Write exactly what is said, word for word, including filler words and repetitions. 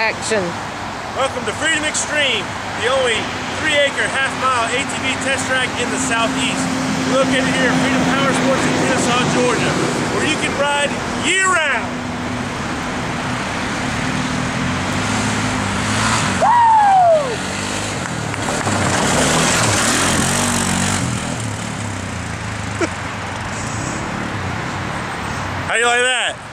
action. Welcome to Freedom Extreme, the only three acre half mile A T V test track in the southeast. We're located here at Freedom Power Sports in Kennesaw, Georgia, where you can ride year round. How do you like that?